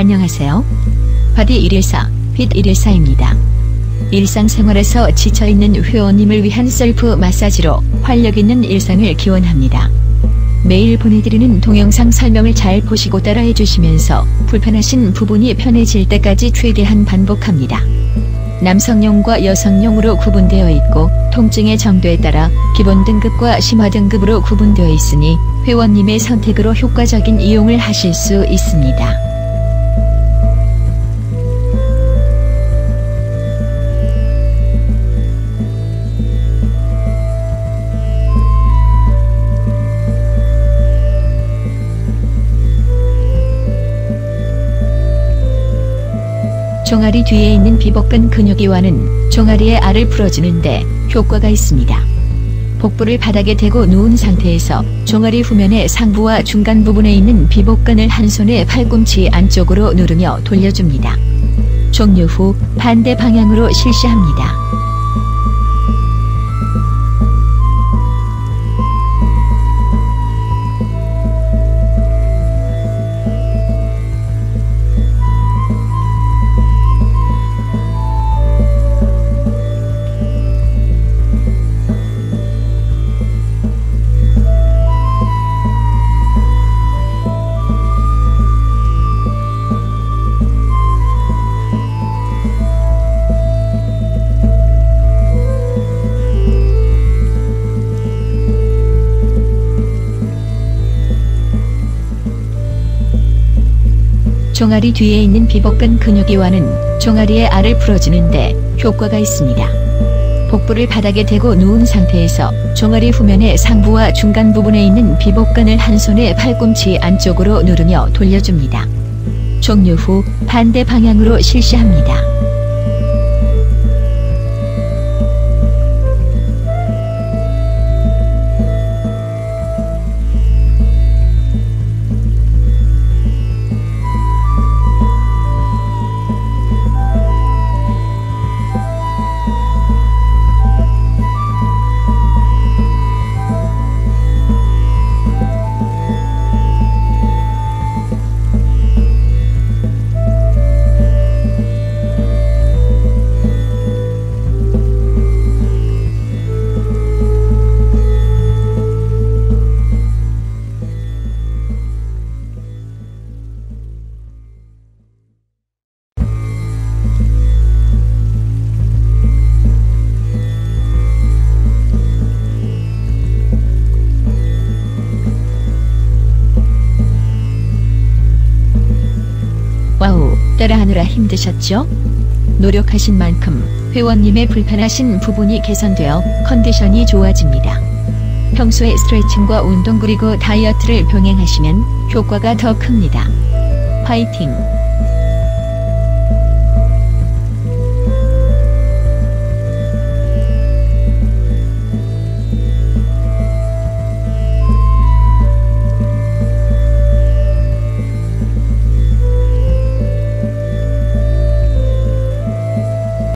안녕하세요. 바디 114, 핏 114입니다. 일상생활에서 지쳐있는 회원님을 위한 셀프 마사지로 활력있는 일상을 기원합니다. 매일 보내드리는 동영상 설명을 잘 보시고 따라해 주시면서 불편하신 부분이 편해질 때까지 최대한 반복합니다. 남성용과 여성용으로 구분되어 있고 통증의 정도에 따라 기본 등급과 심화 등급으로 구분되어 있으니 회원님의 선택으로 효과적인 이용을 하실 수 있습니다. 종아리 뒤에 있는 비복근 근육이완은 종아리의 알을 풀어주는데 효과가 있습니다. 복부를 바닥에 대고 누운 상태에서 종아리 후면의 상부와 중간 부분에 있는 비복근을 한 손에 팔꿈치 안쪽으로 누르며 돌려줍니다. 종료 후 반대 방향으로 실시합니다. 종아리 뒤에 있는 비복근 근육이완은 종아리의 알을 풀어주는데 효과가 있습니다. 복부를 바닥에 대고 누운 상태에서 종아리 후면의 상부와 중간 부분에 있는 비복근을 한 손에 팔꿈치 안쪽으로 누르며 돌려줍니다. 종료 후 반대 방향으로 실시합니다. 와우, 따라하느라 힘드셨죠? 노력하신 만큼 회원님의 불편하신 부분이 개선되어 컨디션이 좋아집니다. 평소에 스트레칭과 운동 그리고 다이어트를 병행하시면 효과가 더 큽니다. 화이팅!